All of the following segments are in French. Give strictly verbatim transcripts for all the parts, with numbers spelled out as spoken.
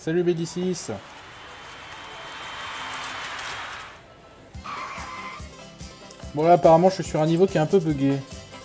Salut B D six. Bon là apparemment je suis sur un niveau qui est un peu bugué.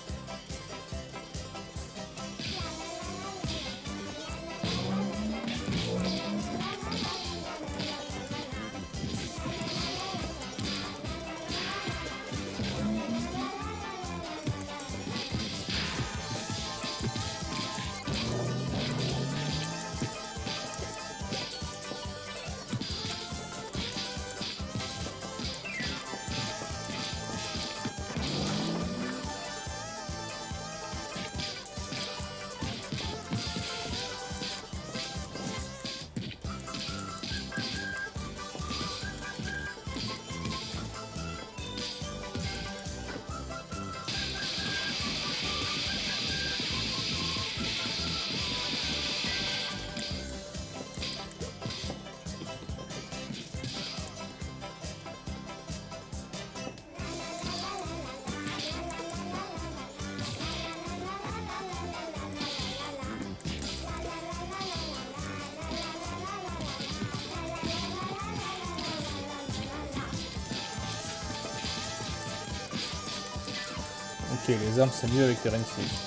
Ok, les armes c'est mieux avec Terence.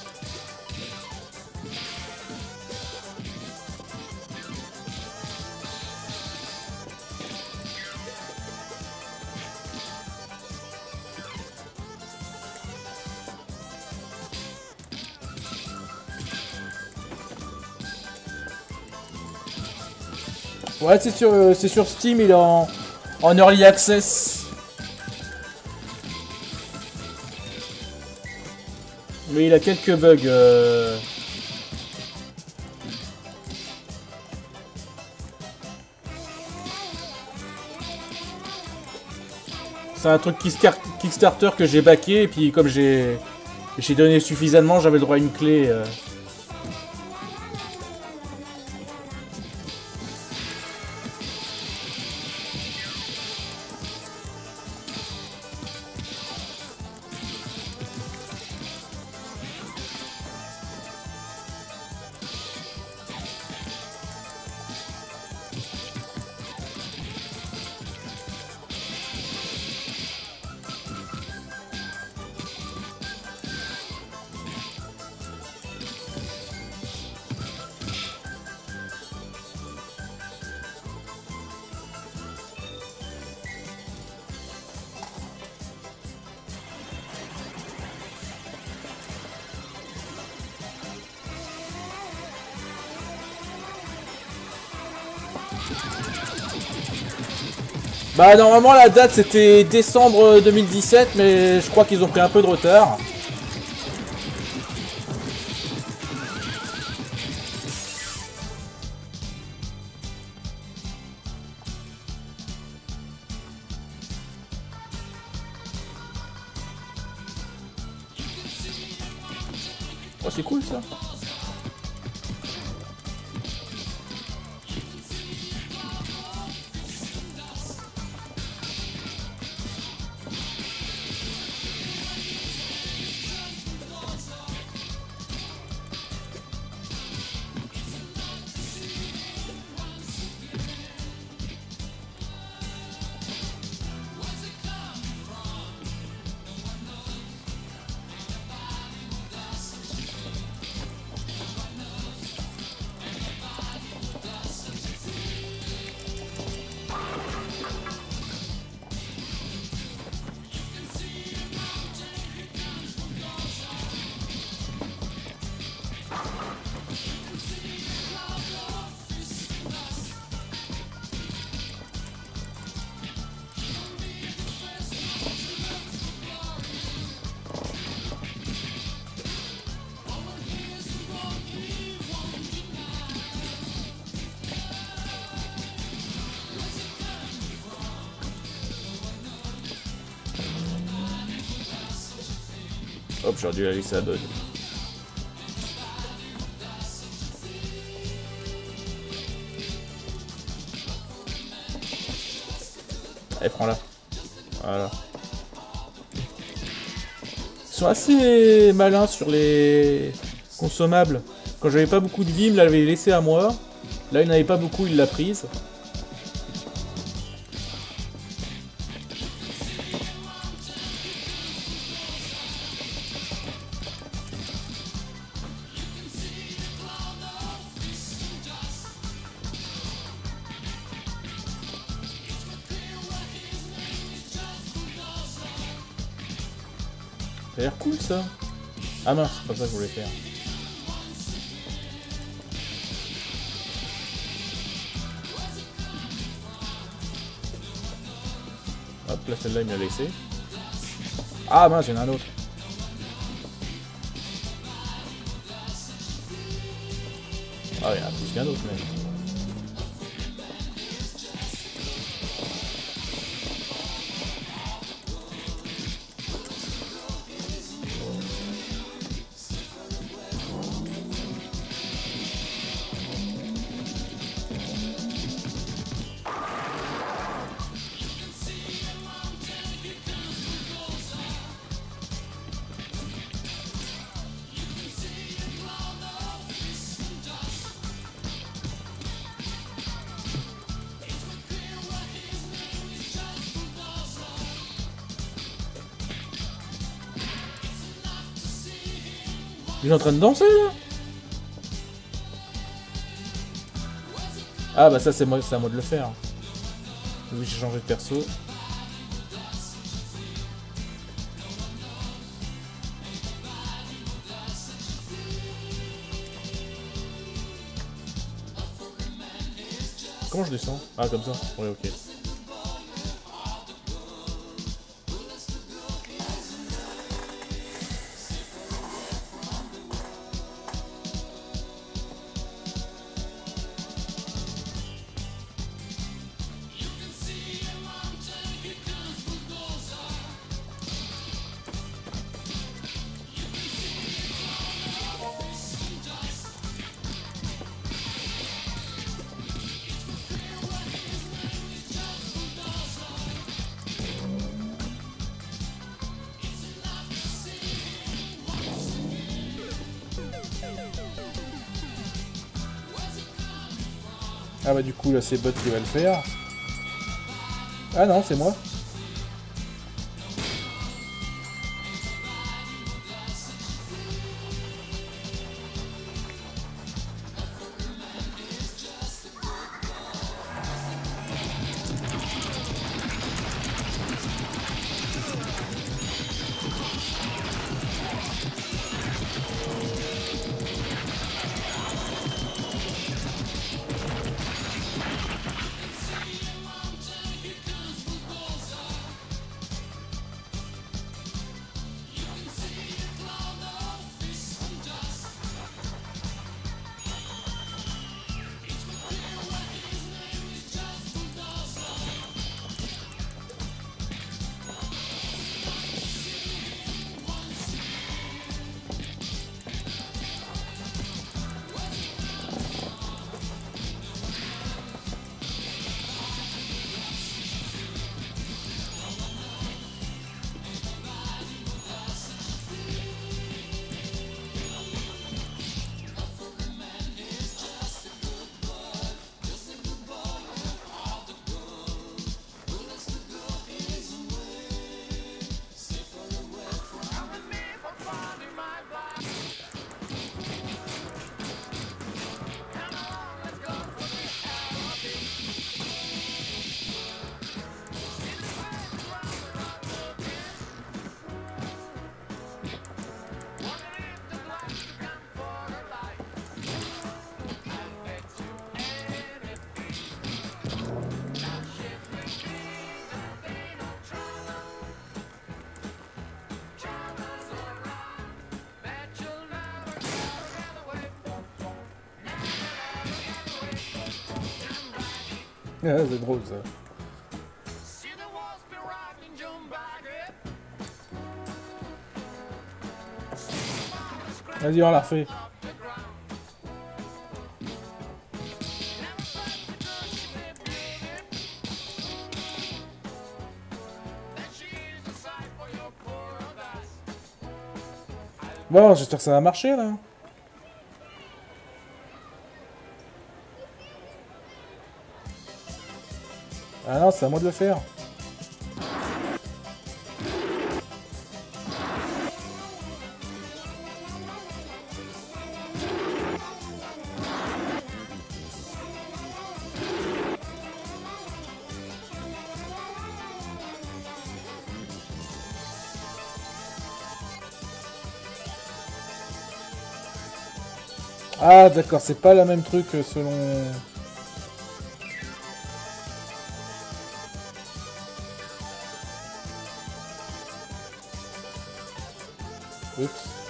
Ouais, c'est sur, euh, c'est sur Steam, il est en, en Early Access. Mais il a quelques bugs. Euh... C'est un truc Kickstarter que j'ai backé et puis comme j'ai j'ai donné suffisamment, j'avais le droit à une clé. Euh... Bah normalement la date c'était décembre deux mille dix-sept, mais je crois qu'ils ont pris un peu de retard. Oh c'est cool ça. Hop, j'aurais dû la laisser à Bud. Allez, prends-la. Voilà. Ils sont assez malins sur les consommables. Quand j'avais pas beaucoup de vie, ils me l'avaient laissé à moi. Là, il n'avait pas beaucoup, il l'a prise. Ça a l'air cool ça. Ah mince, c'est pas ça que je voulais faire. Hop, là celle-là il me l'a laissé. Ah mince, il y en a un autre. Ah il y en a plus qu'un autre même. Il est en train de danser là. Ah bah ça c'est moi, c'est à moi de le faire. Oui, j'ai changé de perso. Comment je descends? Ah comme ça. Ouais ok. Ah bah du coup là c'est Bot qui va le faire. Ah non c'est moi. Ah, c'est drôle ça. Vas-y, on la refait. Bon, j'espère que ça va marcher là. Ah non, c'est à moi de le faire. Ah d'accord, c'est pas le même truc selon... Oups.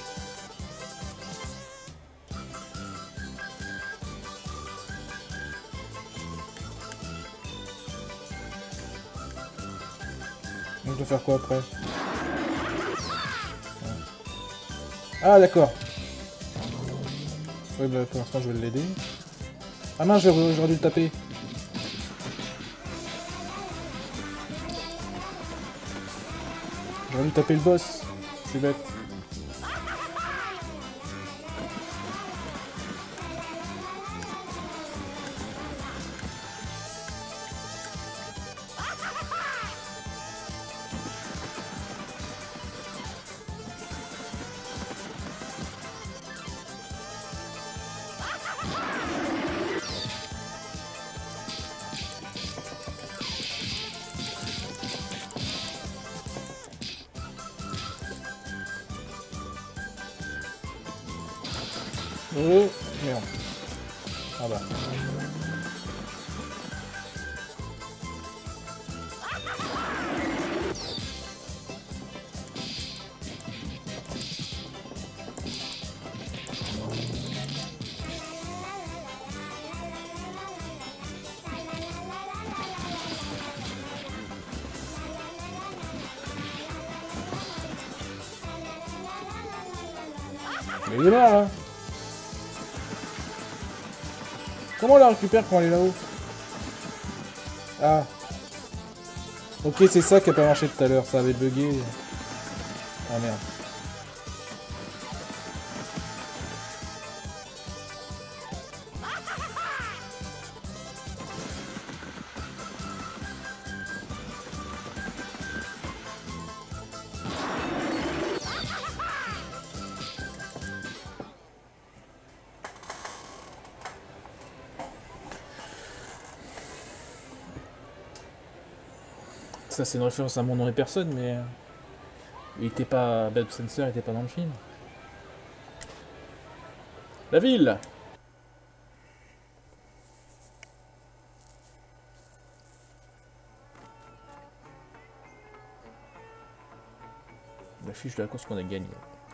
Donc je dois faire quoi après? Ah d'accord. Oui bah pour l'instant je vais l'aider. Ah mince, j'aurais dû le taper. J'aurais dû taper le boss. Je suis bête. Oh merde. Ah bah. Mais il est là, hein. Comment on la récupère quand elle est là-haut? Ah. Ok, c'est ça qui a pas marché tout à l'heure, ça avait bugué. Ah merde. Ça c'est une référence à Mon nom et personne, mais... Il était pas... Bad Sensor était pas dans le film. La ville! La fiche de la course qu'on a gagnée.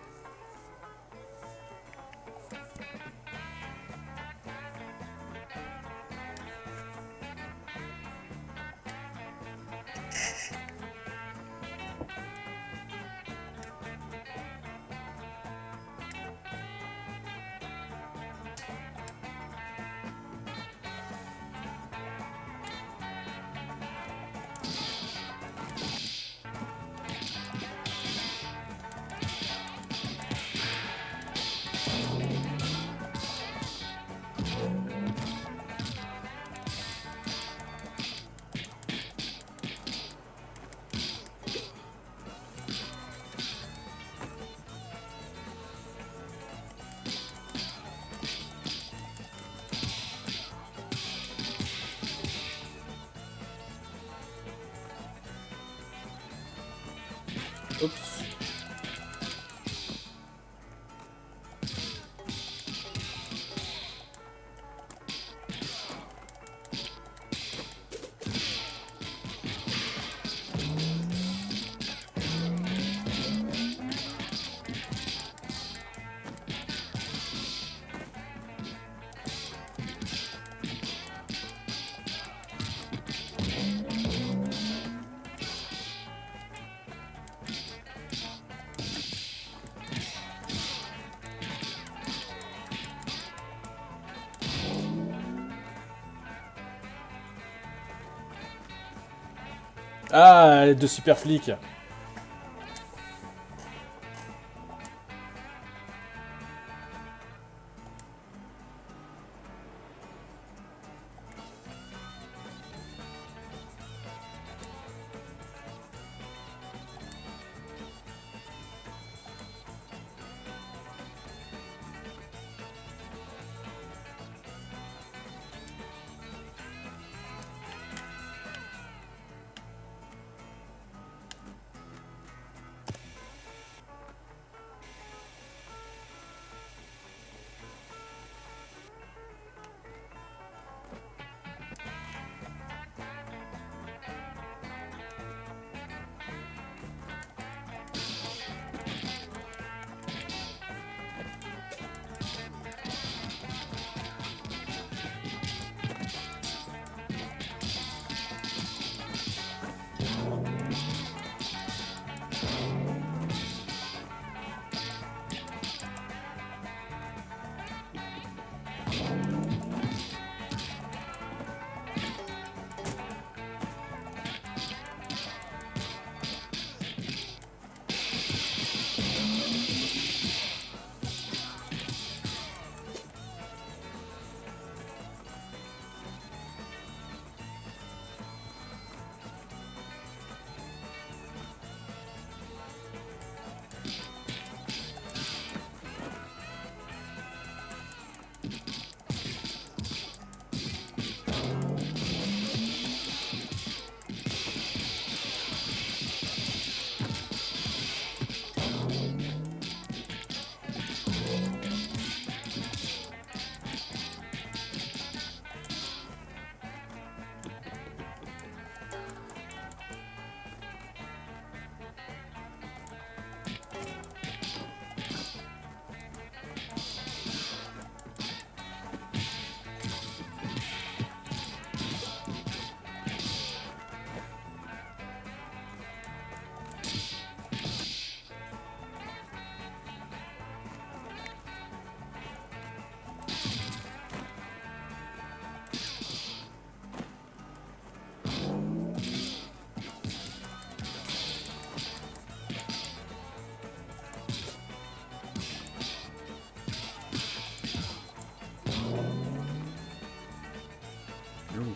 Oups. Ah, de super flics. Oui.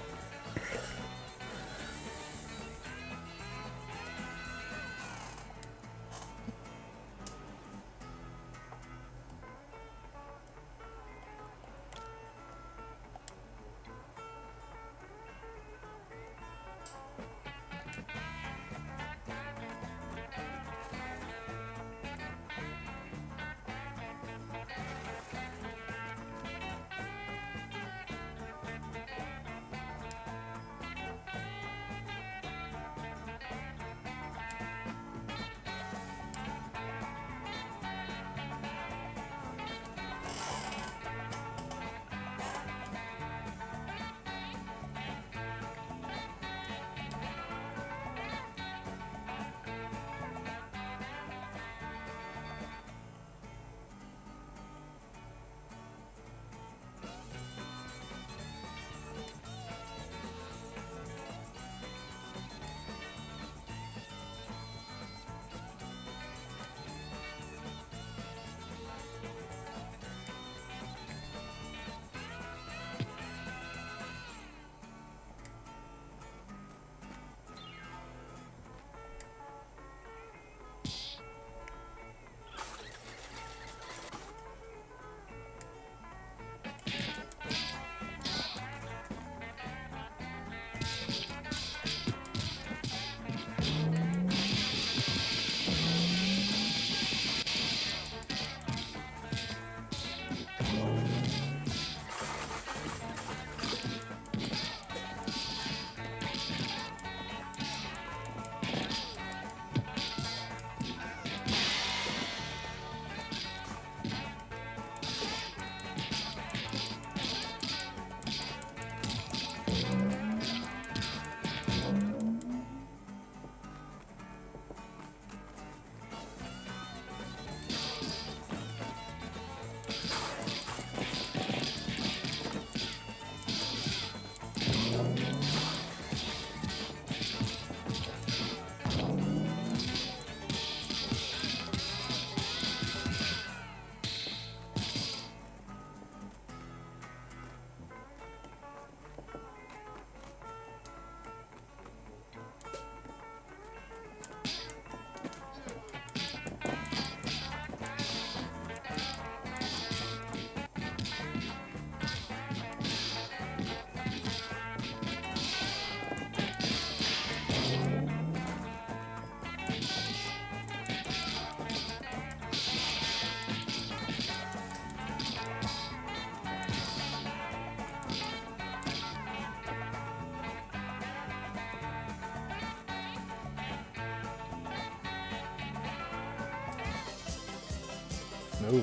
No.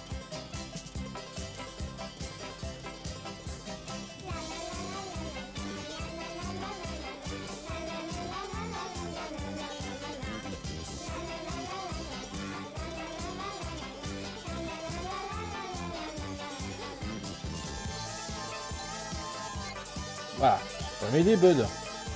Voilà, ça va m'aider, Bud.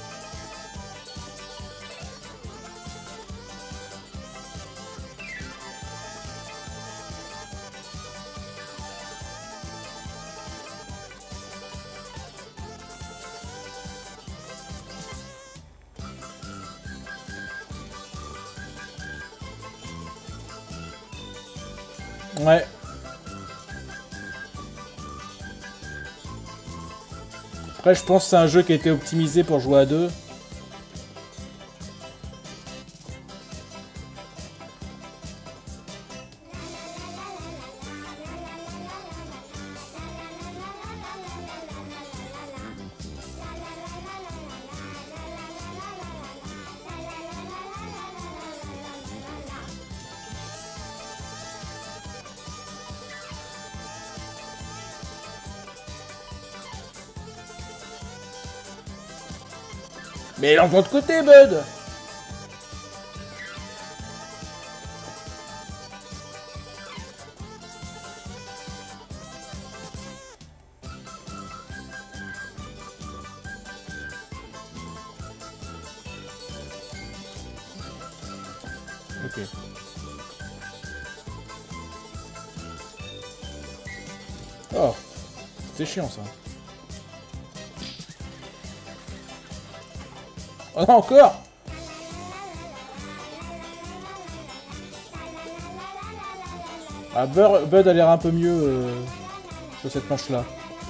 Ouais. Après, je pense que c'est un jeu qui a été optimisé pour jouer à deux. Mais l'entend de côté, Bud. Ok. Oh, c'est chiant ça. Oh non, encore. Ah, Bud, Bud a l'air un peu mieux euh, que cette manche-là.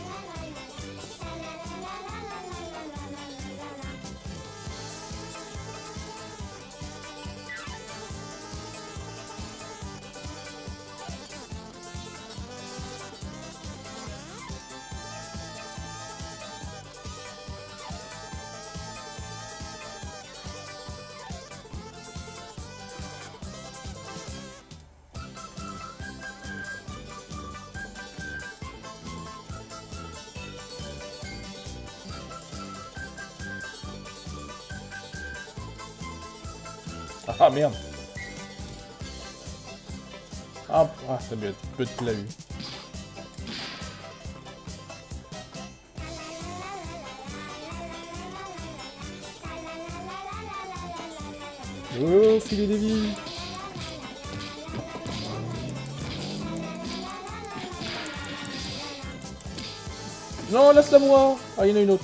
Ah merde. Ah, ah c'est bien, Bud l'a eu. Oh, filet des vies. Non, laisse-la moi. Ah, il y en a une autre.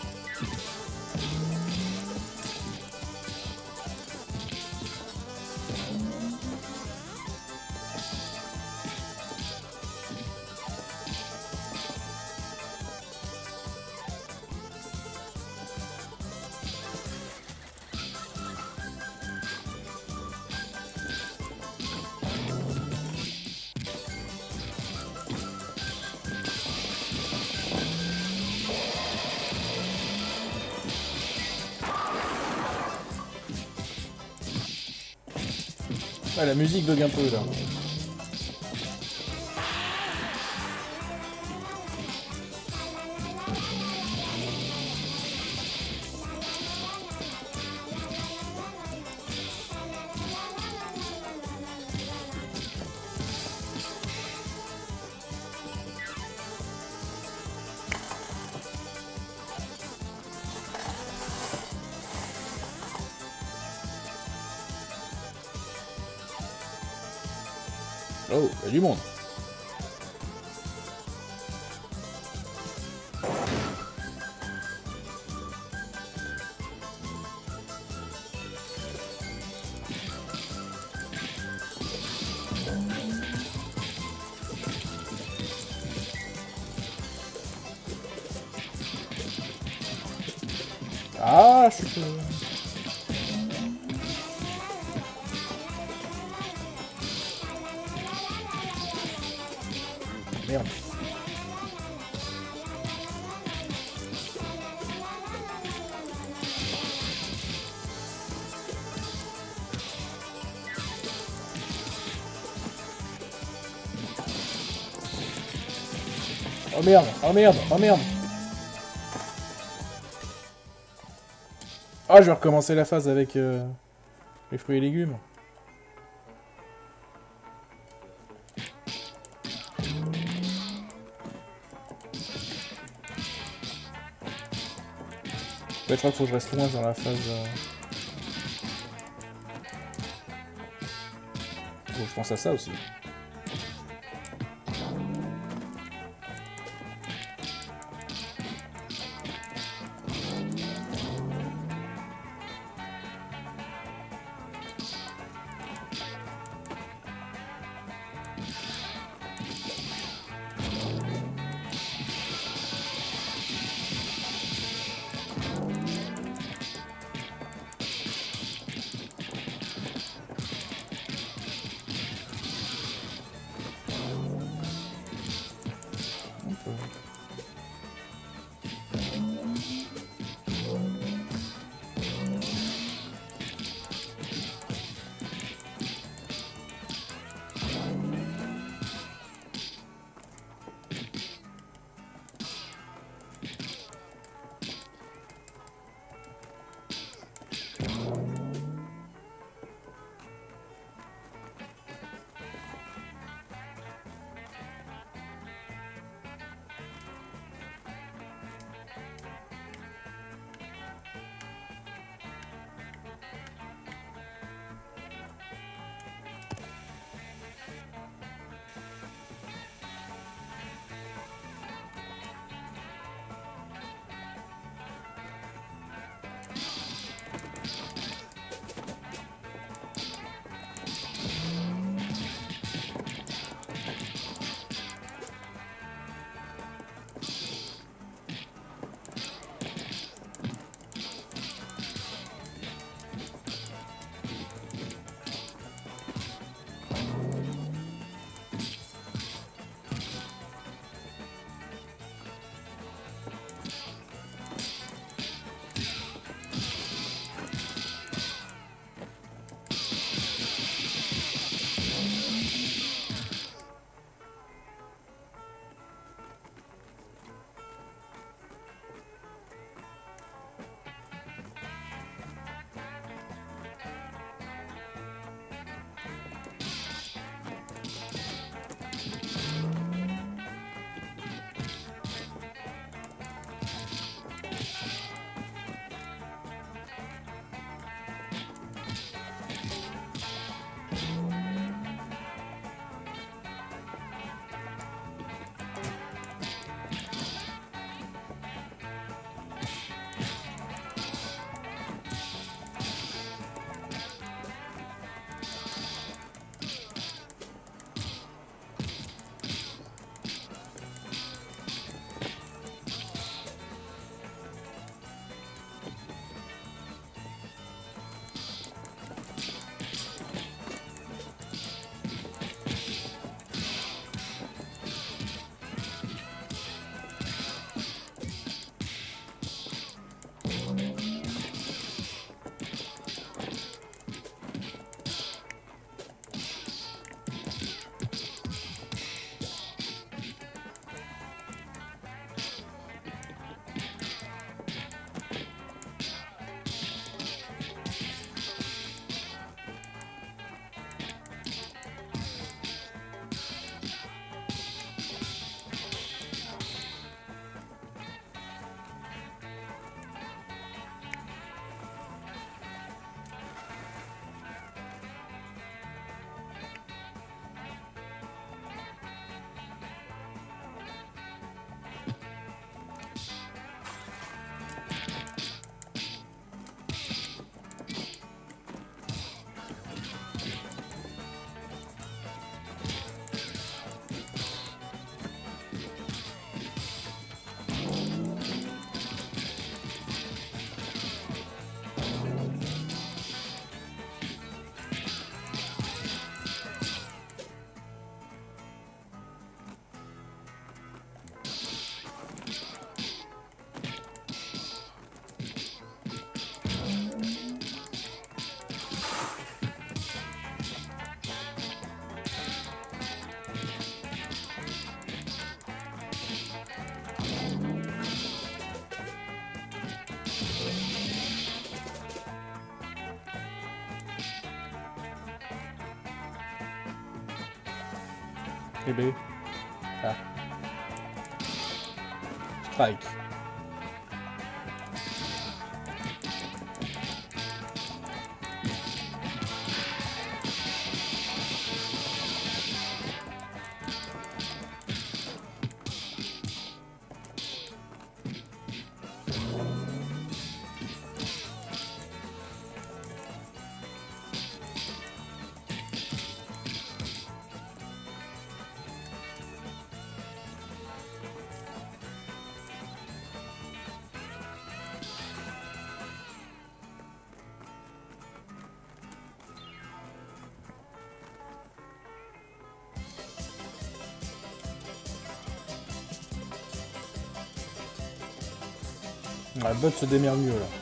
Ah, la musique bug un peu là. Oh, il y a du monde. Ah, je suis... Merde. Oh merde, oh merde, oh merde. Ah, je vais recommencer la phase avec euh, les fruits et légumes. Ouais, je crois qu'il faut que je reste loin dans la phase... Euh... Oh, je pense à ça aussi. Bébé. Ah. Strike. La botte se démerde mieux là.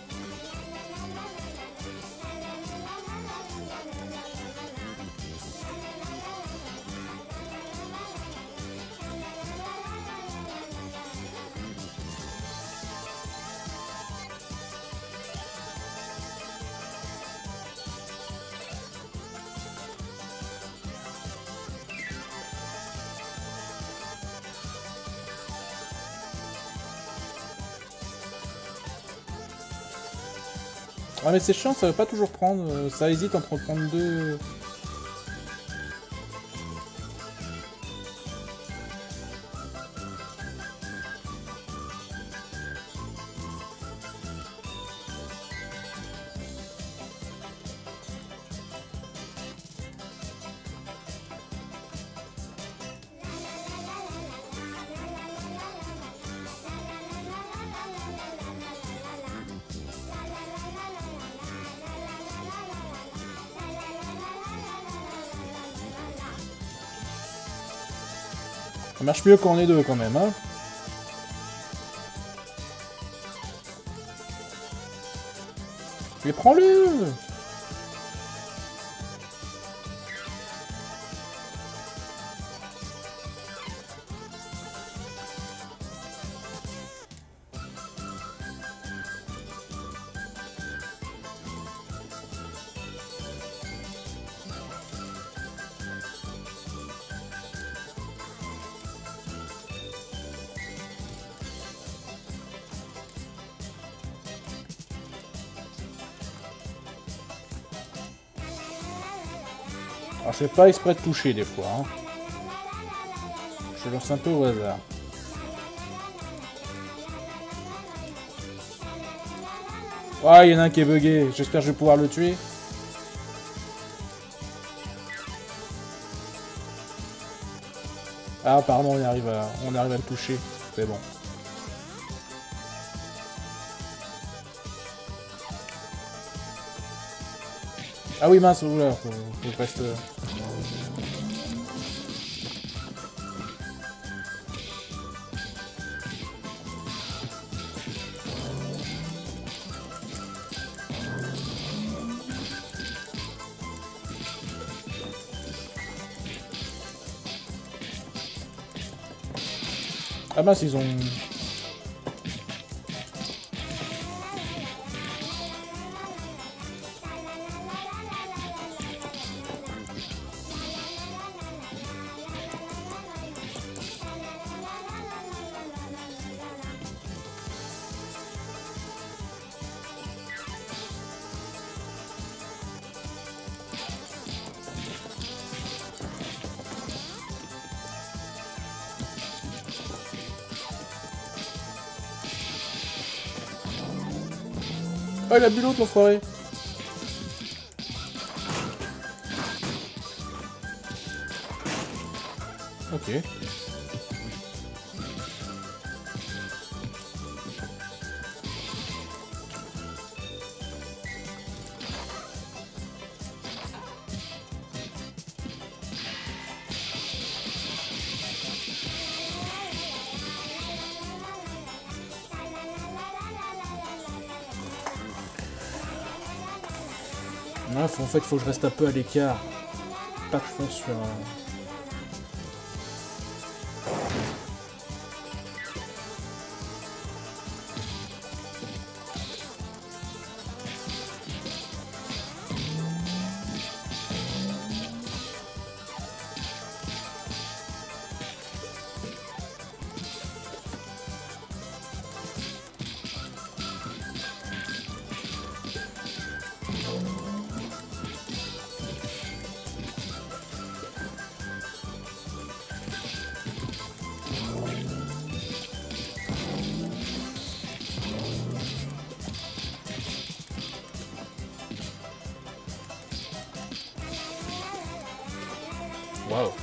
Ah mais c'est chiant, ça veut pas toujours prendre, ça hésite entre prendre deux... Ça marche mieux quand on est deux quand même, hein. Mais prends-le! Alors je fais pas exprès de toucher des fois. Hein. Je lance un peu au hasard. Ah, il y en a un qui est bugué. J'espère que je vais pouvoir le tuer. Ah, apparemment, on arrive à, on arrive à le toucher. C'est bon. Ah oui, mince, oula, faut, faut reste... Ah mince, ils ont... Oh, il a bu l'autre, l'enfoiré. Ok. Ouais, faut, en fait, faut que je reste un peu à l'écart. Pas que je fonce sur... Euh... Wow.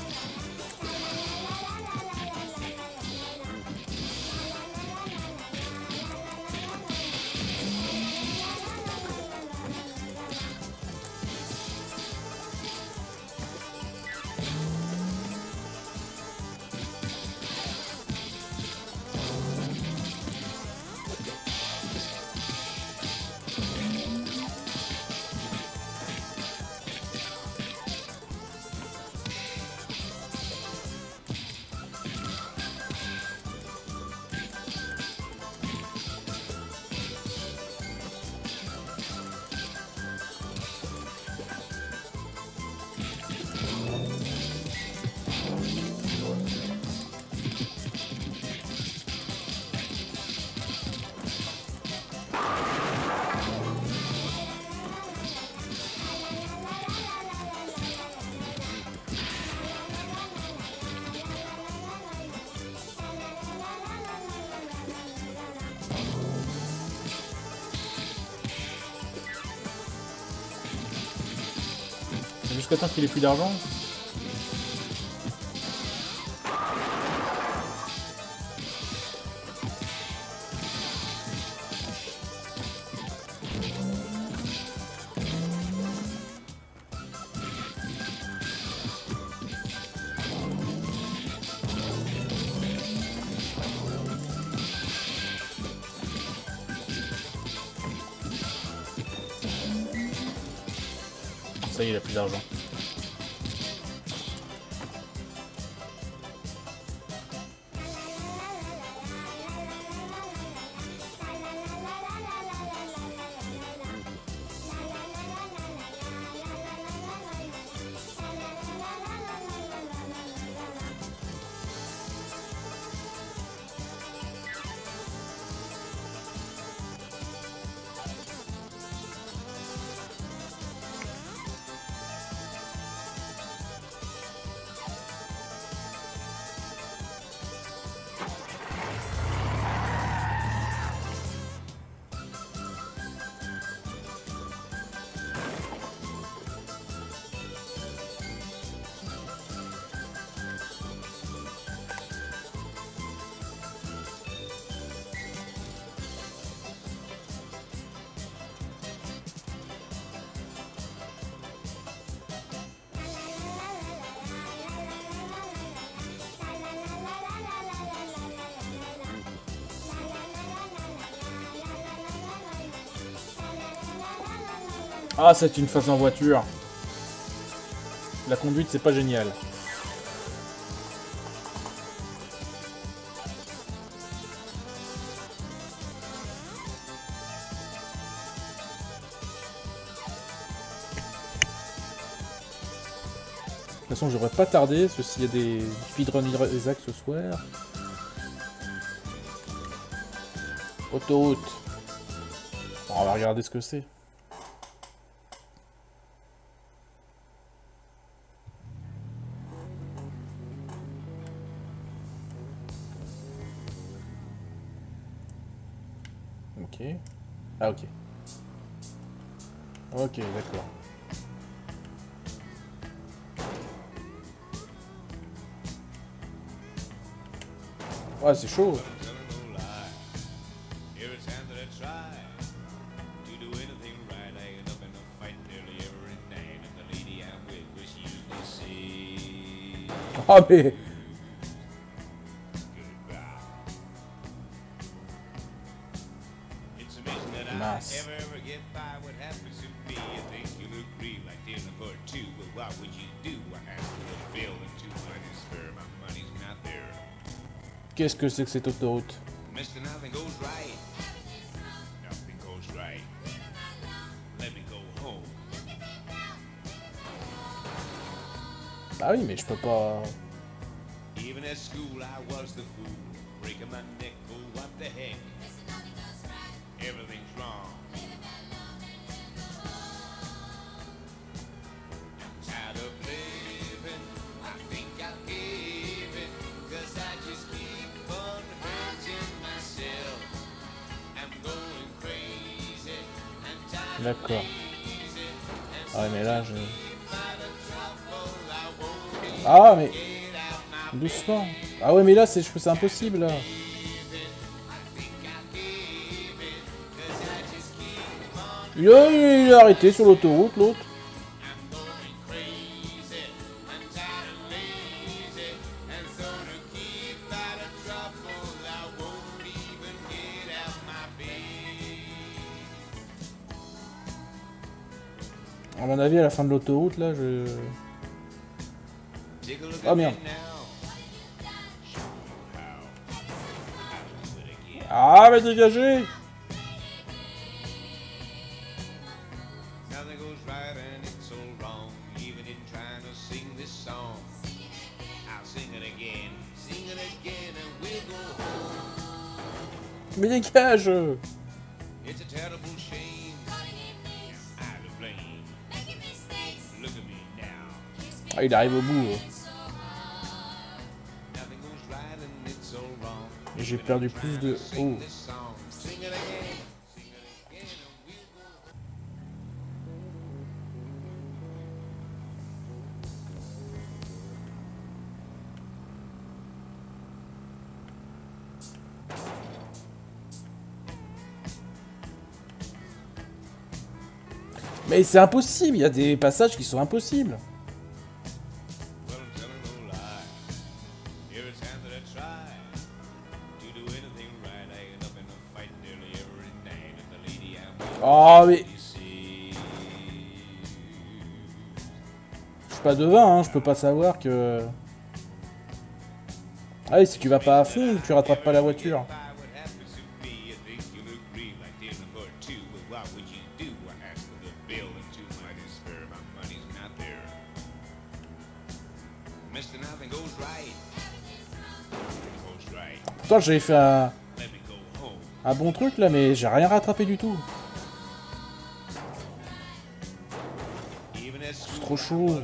Jusqu'à temps qu'il ait plus d'argent. Ça y est, il a plus d'argent. Ah, c'est une phase en voiture. La conduite, c'est pas génial. De toute façon, je devrais pas tarder, parce que s'il y a des speedrun Isaac ce soir. Autoroute. Bon, on va regarder ce que c'est. Ok. Ah, ok. Ok, d'accord. Ouais, c'est chaud. Oh, mais... Mince. Qu'est-ce que c'est que cette autoroute? Bah oui, mais je peux pas... D'accord. Ah ouais, mais là, je... Ah, mais... Doucement. Ah ouais, mais là, c'est c'est impossible, là. Il a, il a arrêté sur l'autoroute, l'autre. À mon avis, à la fin de l'autoroute, là, je... Oh merde. Ah, mais dégagez! Mais dégage! Ah, il arrive au bout. Et j'ai perdu plus de... Oh. Mais c'est impossible, il y a des passages qui sont impossibles. Oh mais... Je suis pas devin, hein, je peux pas savoir que... Ah oui, si tu vas pas à fond, tu rattrapes pas la voiture. Pourtant j'avais fait un... un bon truc là, mais j'ai rien rattrapé du tout. C'est trop chaud.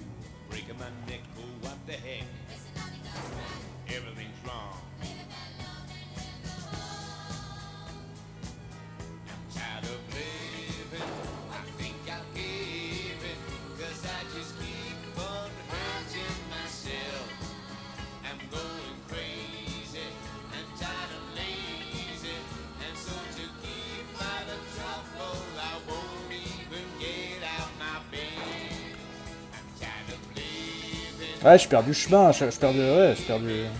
Ouais, je perds du chemin, je, je perds du... Ouais, je perds du...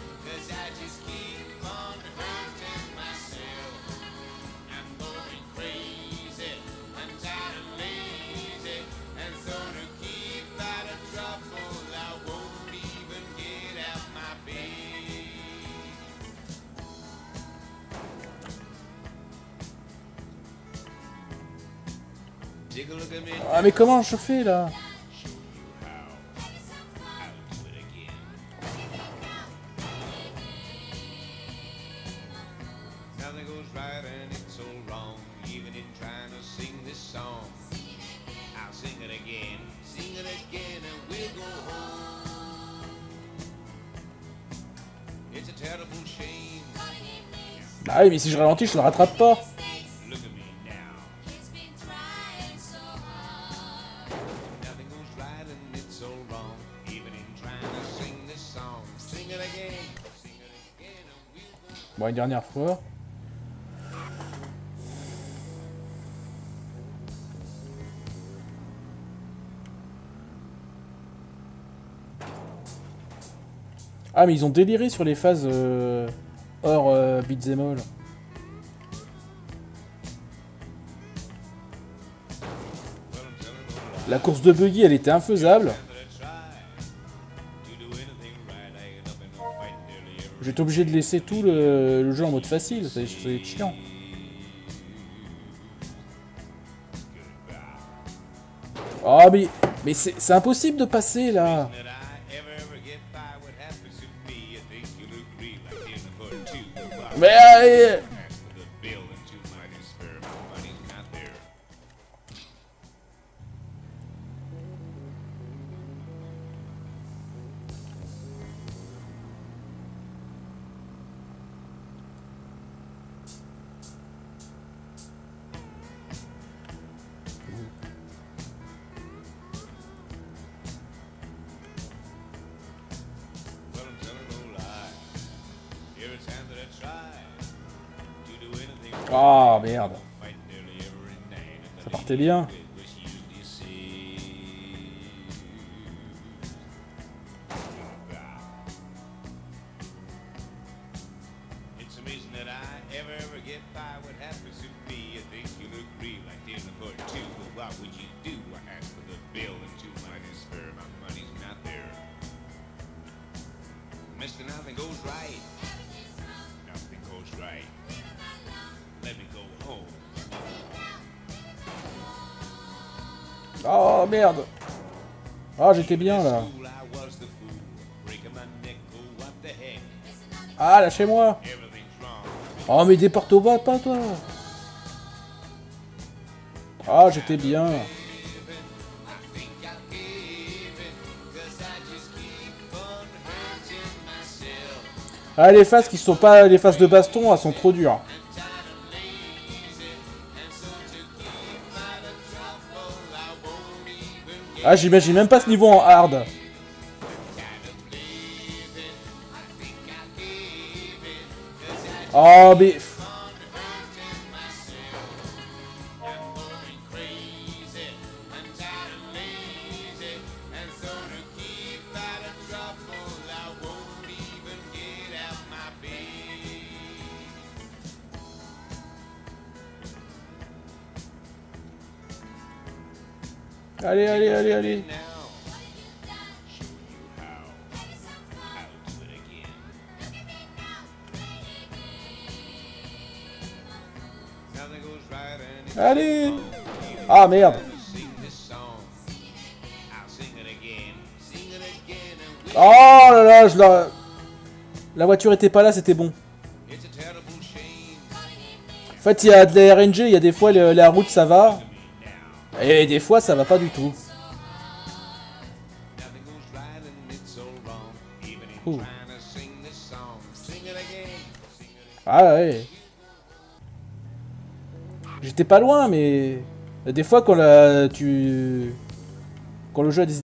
Ah mais comment je fais là? Ah oui mais si je ralentis je le rattrape pas. Bon, une dernière fois. Ah, mais ils ont déliré sur les phases euh, hors euh, beat'em all. La course de buggy, elle était infaisable. J'étais obligé de laisser tout le, le jeu en mode facile, c'est chiant. Oh mais, mais c'est impossible de passer là. Mais allez. Ah oh, merde. Ça partait bien. Oh merde. Ah j'étais bien là. Ah lâchez-moi. Oh mais déporte-toi pas toi. Ah j'étais bien. Ah les phases qui sont pas les phases de baston, elles sont trop dures. Ah j'imagine même pas ce niveau en hard. Oh mais... Allez, allez, allez, allez. Allez. Ah merde. Oh là là, je la... La voiture était pas là, c'était bon. En fait, il y a de la R N G, il y a des fois le, la route ça va. Et des fois ça va pas du tout. Ouh. Ah ouais. J'étais pas loin mais... Des fois quand la... tu... Quand le jeu a des